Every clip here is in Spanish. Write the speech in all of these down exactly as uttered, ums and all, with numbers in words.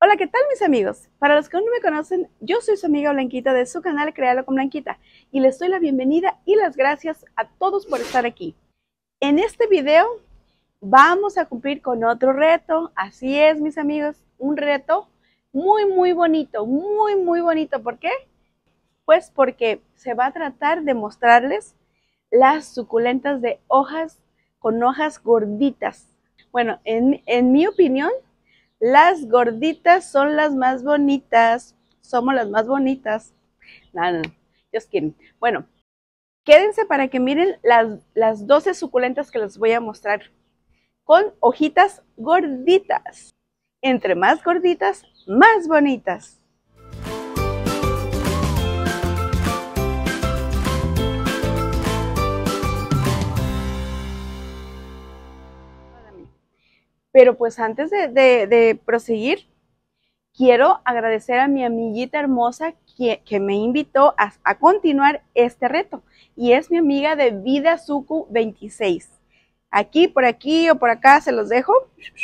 Hola, ¿qué tal mis amigos? Para los que aún no me conocen, yo soy su amiga Blanquita de su canal Créalo con Blanquita y les doy la bienvenida y las gracias a todos por estar aquí. En este video vamos a cumplir con otro reto, así es mis amigos, un reto muy muy bonito, muy muy bonito. ¿Por qué? Pues porque se va a tratar de mostrarles las suculentas de hojas con hojas gorditas. Bueno, en, en mi opinión, las gorditas son las más bonitas. Somos las más bonitas. No, no, no. Just kidding. Bueno, quédense para que miren las, las doce suculentas que les voy a mostrar. Con hojitas gorditas. Entre más gorditas, más bonitas. Pero pues antes de, de, de proseguir, quiero agradecer a mi amiguita hermosa que, que me invitó a, a continuar este reto. Y es mi amiga de Vida Suku veintiséis. Aquí, por aquí o por acá se los dejo.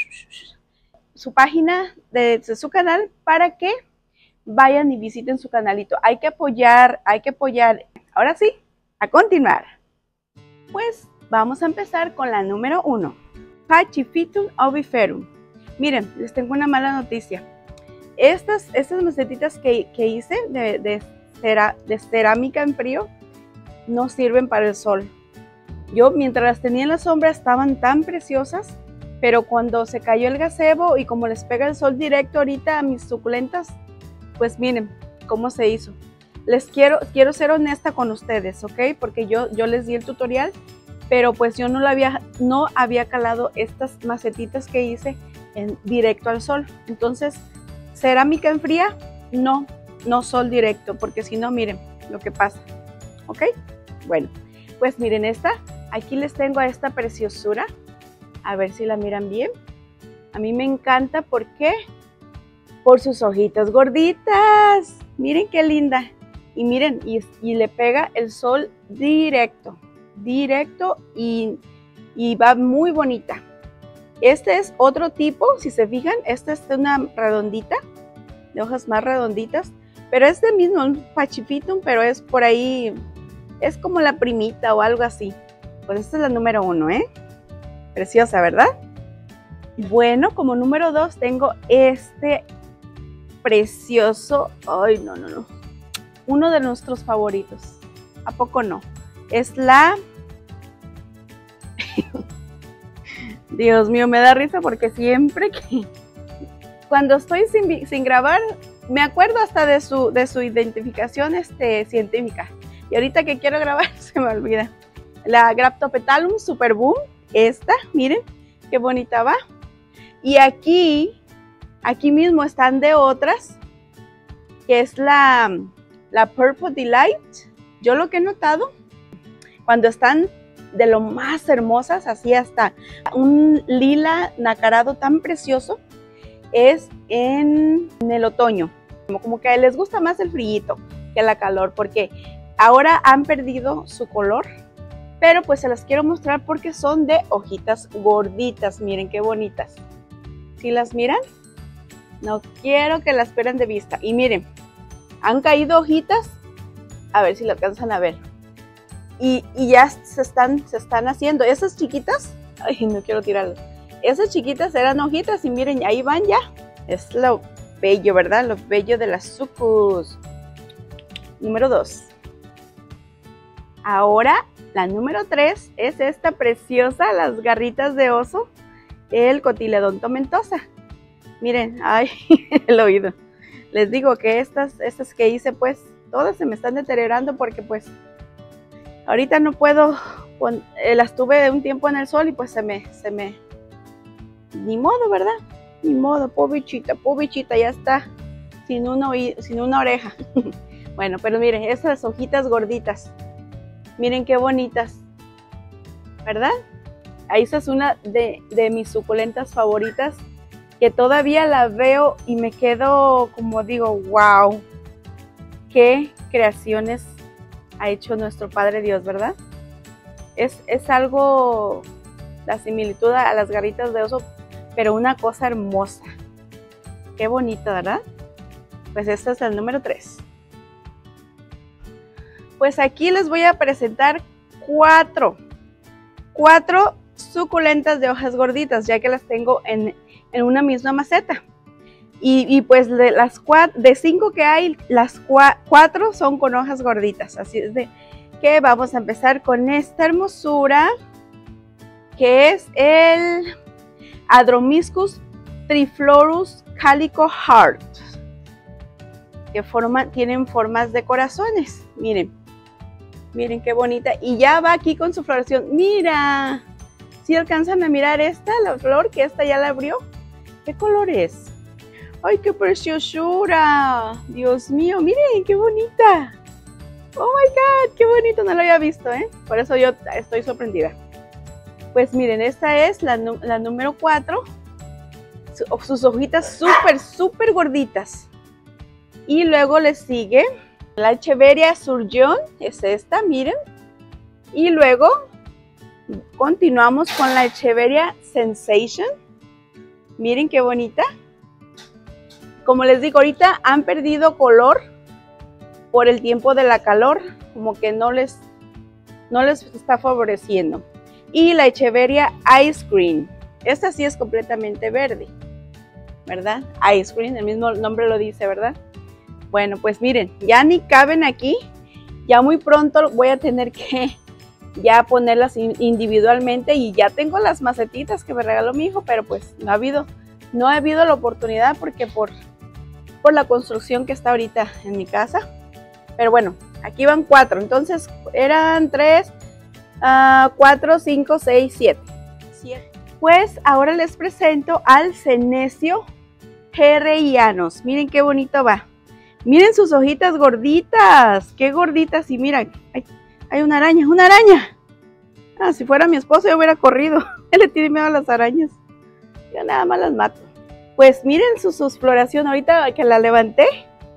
Su página de, de su canal para que vayan y visiten su canalito. Hay que apoyar, hay que apoyar. Ahora sí, a continuar. Pues vamos a empezar con la número uno. Pachyphytum oviferum. Miren, les tengo una mala noticia. Estas, estas macetitas que, que hice de, de, cera, de cerámica en frío no sirven para el sol. Yo mientras las tenía en la sombra estaban tan preciosas, pero cuando se cayó el gazebo y como les pega el sol directo ahorita a mis suculentas, pues miren cómo se hizo. Les quiero, quiero ser honesta con ustedes, ¿ok? Porque yo, yo les di el tutorial, pero pues yo no, la había, no había calado estas macetitas que hice en, directo al sol. Entonces, cerámica en fría, no, no sol directo, porque si no, miren lo que pasa, ¿ok? Bueno, pues miren esta, aquí les tengo a esta preciosura, a ver si la miran bien. A mí me encanta, ¿por qué? Por sus hojitas gorditas, miren qué linda. Y miren, y, y le pega el sol directo. directo y, y va muy bonita. Este es otro tipo, si se fijan, esta es una redondita, de hojas más redonditas, pero es del mismo, un Pachyphytum, pero es por ahí, es como la primita o algo así. Pues esta es la número uno, ¿eh? Preciosa, ¿verdad? Bueno, como número dos tengo este precioso, ay, no, no, no, uno de nuestros favoritos, ¿a poco no? Es la... Dios mío, me da risa porque siempre que... Cuando estoy sin, sin grabar, me acuerdo hasta de su, de su identificación este, científica. Y ahorita que quiero grabar se me olvida. La Graptopetalum Super Boom, esta, miren, qué bonita va. Y aquí, aquí mismo están de otras, que es la, la Purple Delight. Yo lo que he notado, cuando están de lo más hermosas, así hasta un lila nacarado tan precioso, es en, en el otoño. Como, como que les gusta más el frillito que la calor, porque ahora han perdido su color, pero pues se las quiero mostrar porque son de hojitas gorditas. Miren qué bonitas. ¿Sí las miran? No quiero que las pierdan de vista. Y miren, han caído hojitas, a ver si la alcanzan a ver. Y, y ya se están, se están haciendo. Esas chiquitas, ay, no quiero tirarlas. Esas chiquitas eran hojitas y miren, ahí van ya. Es lo bello, ¿verdad? Lo bello de las sucus. Número dos. Ahora, la número tres es esta preciosa, las garritas de oso, el Cotyledon tomentosa. Miren, ay, el oído. Les digo que estas, estas que hice, pues, todas se me están deteriorando porque, pues, ahorita no puedo, las tuve un tiempo en el sol y pues se me, se me, ni modo, ¿verdad? Ni modo, pobichita, pobichita, ya está sin una, sin una oreja. Bueno, pero miren, estas hojitas gorditas, miren qué bonitas, ¿verdad? Ahí esa es una de, de mis suculentas favoritas, que todavía la veo y me quedo como digo, wow, qué creaciones ha hecho nuestro Padre Dios, ¿verdad? Es, es algo, la similitud a las garritas de oso, pero una cosa hermosa. Qué bonito, ¿verdad? Pues este es el número tres. Pues aquí les voy a presentar cuatro, cuatro suculentas de hojas gorditas, ya que las tengo en, en una misma maceta. Y, y pues de las cuatro, de cinco que hay, las cua, cuatro son con hojas gorditas. Así es de que vamos a empezar con esta hermosura, que es el Adromiscus triflorus calico heart, que forma, tienen formas de corazones. Miren, miren qué bonita. Y ya va aquí con su floración. Mira, si alcanzan a mirar esta, la flor, que esta ya la abrió. ¿Qué color es? ¡Ay, qué preciosura! Dios mío, miren, qué bonita. ¡Oh, my God! ¡Qué bonito! No lo había visto, ¿eh? Por eso yo estoy sorprendida. Pues miren, esta es la, la número cuatro. Sus hojitas súper, súper gorditas. Y luego le sigue la Echeveria Surgeon, es esta, miren. Y luego continuamos con la Echeveria Sensation. Miren qué bonita. Como les digo, ahorita han perdido color por el tiempo de la calor, como que no les, no les está favoreciendo. Y la Echeveria Ice Cream, esta sí es completamente verde, ¿verdad? Ice Cream, el mismo nombre lo dice, ¿verdad? Bueno, pues miren, ya ni caben aquí, ya muy pronto voy a tener que ya ponerlas individualmente, y ya tengo las macetitas que me regaló mi hijo, pero pues no ha habido, no ha habido la oportunidad porque por, por la construcción que está ahorita en mi casa. Pero bueno, aquí van cuatro, entonces eran tres, uh, cuatro, cinco, seis, siete. siete. Pues ahora les presento al Senecio Herrerianus. Miren qué bonito va. Miren sus hojitas gorditas, qué gorditas. Y miren, hay, hay una araña, una araña. Ah, si fuera mi esposo yo hubiera corrido. Él le tiene miedo a las arañas. Yo nada más las mato. Pues miren su, su floración, ahorita que la levanté,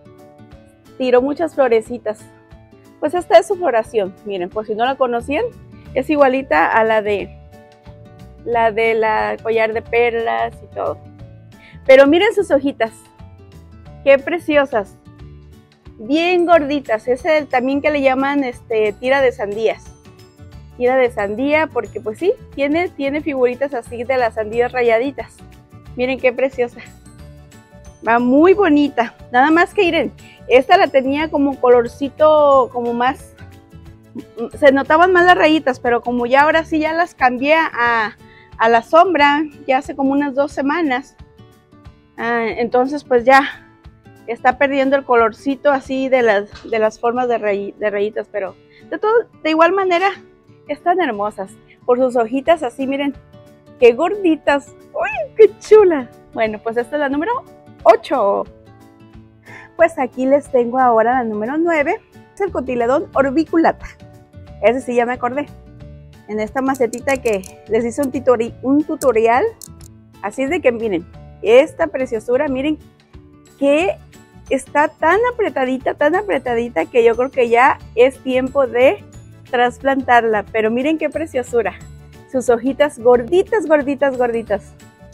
tiró muchas florecitas. Pues esta es su floración, miren, por si no la conocían, es igualita a la de la de la collar de perlas y todo. Pero miren sus hojitas, qué preciosas, bien gorditas. Es el también que le llaman este tira de sandías. Tira de sandía, porque pues sí, tiene, tiene figuritas así de las sandías rayaditas. Miren qué preciosa. Va muy bonita. Nada más que miren, esta la tenía como colorcito, como más, se notaban más las rayitas, pero como ya ahora sí ya las cambié a, a la sombra, ya hace como unas dos semanas, ah, entonces pues ya está perdiendo el colorcito así de las, de las formas de, ray, de rayitas, pero de, todo, de igual manera están hermosas, por sus hojitas así, miren, qué gorditas. ¡Uy, qué chula! Bueno, pues esta es la número ocho. Pues aquí les tengo ahora la número nueve, es el Cotyledon orbiculata. Ese sí ya me acordé. En esta macetita que les hice un, tutori un tutorial. Así es de que miren, esta preciosura, miren que está tan apretadita, tan apretadita que yo creo que ya es tiempo de trasplantarla. Pero miren qué preciosura. Sus hojitas gorditas, gorditas, gorditas.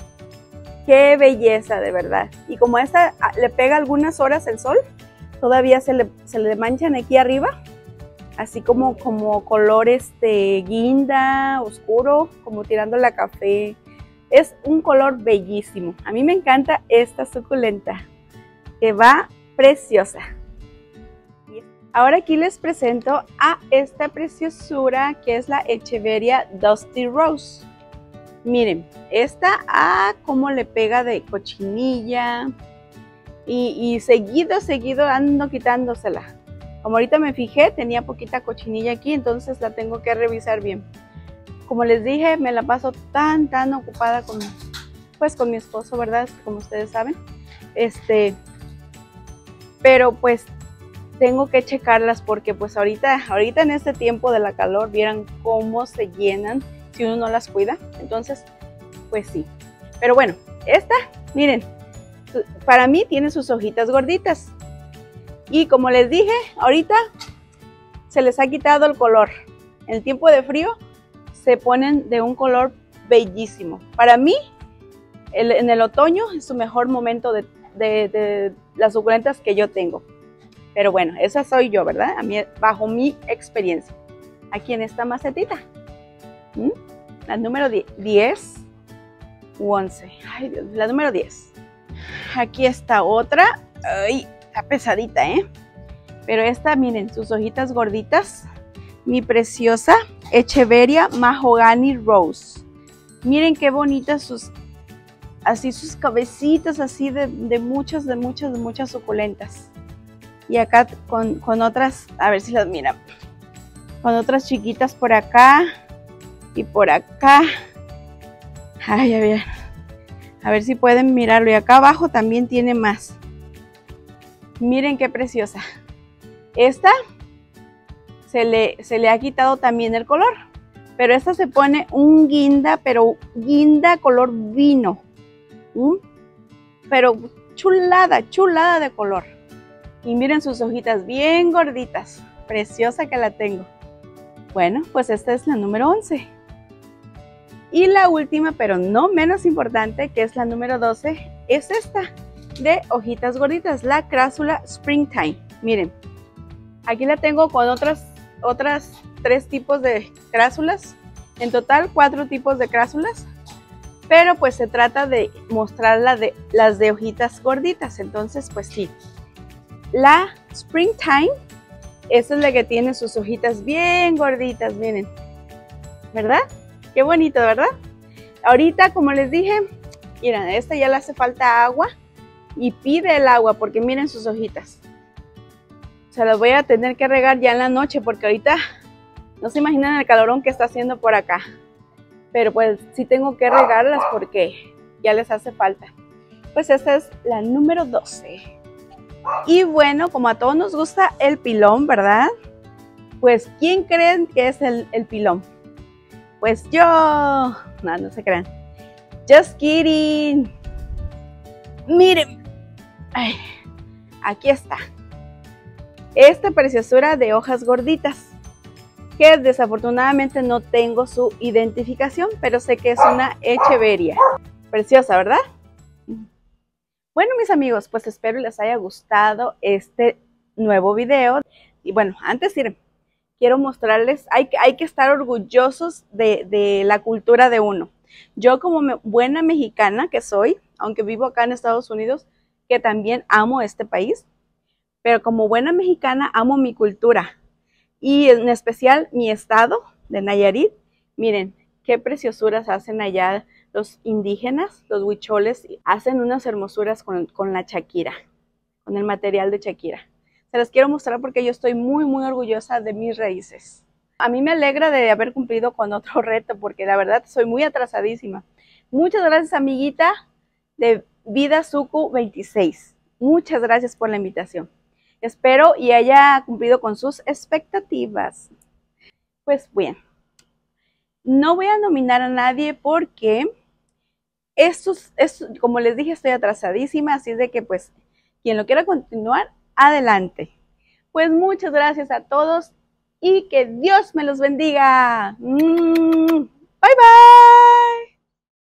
Qué belleza, de verdad. Y como esta le pega algunas horas el sol, todavía se le, se le manchan aquí arriba, así como, como color este, guinda, oscuro, como tirándole a café. Es un color bellísimo. A mí me encanta esta suculenta, que va preciosa. Ahora aquí les presento a esta preciosura, que es la Echeveria Dusty Rose. Miren, esta, ah, cómo le pega de cochinilla. Y, y seguido, seguido ando quitándosela. Como ahorita me fijé, tenía poquita cochinilla aquí, entonces la tengo que revisar bien. Como les dije, me la paso tan, tan ocupada con, pues, con mi esposo, ¿verdad? Como ustedes saben. Este, pero pues tengo que checarlas porque pues ahorita, ahorita en este tiempo de la calor, vieran cómo se llenan si uno no las cuida. Entonces, pues sí. Pero bueno, esta, miren, para mí tiene sus hojitas gorditas. Y como les dije, ahorita se les ha quitado el color. En el tiempo de frío se ponen de un color bellísimo. Para mí, el, en el otoño es su mejor momento de, de, de las suculentas que yo tengo. Pero bueno, esa soy yo, ¿verdad? A mí, bajo mi experiencia. Aquí en esta macetita. ¿Mm? La número diez u once. Ay, Dios, la número diez. Aquí está otra. Ay, está pesadita, ¿eh? Pero esta, miren, sus hojitas gorditas. Mi preciosa Echeveria Mahogany Rose. Miren qué bonitas sus, así sus cabecitas, así de, de muchas, de muchas, de muchas suculentas. Y acá con, con otras, a ver si las miran, con otras chiquitas por acá y por acá. Ay, a ver, a ver si pueden mirarlo. Y acá abajo también tiene más. Miren qué preciosa. Esta se le, se le ha quitado también el color, pero esta se pone un guinda, pero guinda color vino. ¿Mm? Pero chulada, chulada de color. Y miren sus hojitas bien gorditas. Preciosa que la tengo. Bueno, pues esta es la número once. Y la última, pero no menos importante, que es la número doce, es esta de hojitas gorditas, la Crassula Springtime. Miren, aquí la tengo con otras, otras tres tipos de crásulas. En total, cuatro tipos de crásulas. Pero pues se trata de mostrar la de, las de hojitas gorditas. Entonces, pues sí. La Springtime, esta es la que tiene sus hojitas bien gorditas, miren. ¿Verdad? Qué bonito, ¿verdad? Ahorita, como les dije, miren, a esta ya le hace falta agua y pide el agua porque miren sus hojitas. Se las voy a tener que regar ya en la noche porque ahorita no se imaginan el calorón que está haciendo por acá. Pero pues sí tengo que regarlas porque ya les hace falta. Pues esta es la número doce. Y bueno, como a todos nos gusta el pilón, ¿verdad? Pues ¿quién creen que es el, el pilón? Pues yo. No, no se crean. Just kidding. Miren. Ay, aquí está. Esta preciosura de hojas gorditas, que desafortunadamente no tengo su identificación, pero sé que es una Echeveria. Preciosa, ¿verdad? Bueno, mis amigos, pues espero les haya gustado este nuevo video. Y bueno, antes miren, quiero mostrarles, hay, hay que estar orgullosos de, de la cultura de uno. Yo como me, buena mexicana que soy, aunque vivo acá en Estados Unidos, que también amo este país, pero como buena mexicana amo mi cultura. Y en especial mi estado de Nayarit. Miren, qué preciosuras hacen allá los indígenas, los huicholes, hacen unas hermosuras con, con la chaquira, con el material de chaquira. Se las quiero mostrar porque yo estoy muy, muy orgullosa de mis raíces. A mí me alegra de haber cumplido con otro reto porque la verdad soy muy atrasadísima. Muchas gracias, amiguita de Vida Suku veintiséis. Muchas gracias por la invitación. Espero y haya cumplido con sus expectativas. Pues bien, no voy a nominar a nadie porque estos, estos, como les dije, estoy atrasadísima, así es de que pues quien lo quiera continuar, adelante. Pues muchas gracias a todos y que Dios me los bendiga. Bye bye.